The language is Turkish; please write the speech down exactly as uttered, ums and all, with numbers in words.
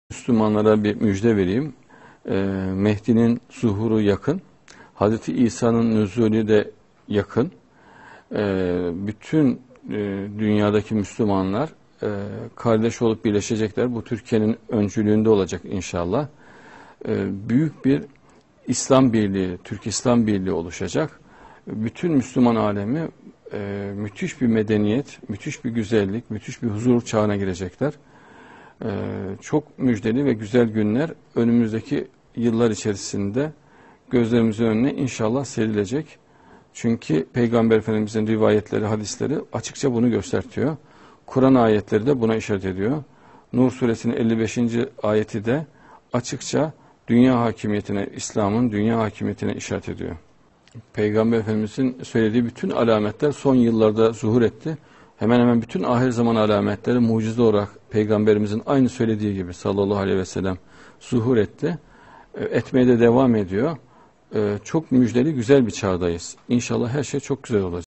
Müslümanlara bir müjde vereyim. Ee, Mehdi'nin zuhuru yakın. Hazreti İsa'nın nüzulü de yakın. Ee, bütün e, dünyadaki Müslümanlar e, kardeş olup birleşecekler. Bu Türkiye'nin öncülüğünde olacak inşallah. Ee, büyük bir İslam Birliği, Türk İslam Birliği oluşacak. Bütün Müslüman alemi e, müthiş bir medeniyet, müthiş bir güzellik, müthiş bir huzur çağına girecekler. Ee, çok müjdeli ve güzel günler önümüzdeki yıllar içerisinde gözlerimizin önüne inşallah serilecek. Çünkü Peygamber Efendimizin rivayetleri, hadisleri açıkça bunu gösteriyor. Kur'an ayetleri de buna işaret ediyor. Nur suresinin elli beşinci ayeti de açıkça dünya hakimiyetine, İslam'ın dünya hakimiyetine işaret ediyor. Peygamber Efendimizin söylediği bütün alametler son yıllarda zuhur etti. Hemen hemen bütün ahir zaman alametleri mucize olarak Peygamberimizin aynı söylediği gibi sallallahu aleyhi ve sellem zuhur etti. Etmeye de devam ediyor. Çok müjdeli, güzel bir çağdayız. İnşallah her şey çok güzel olacak.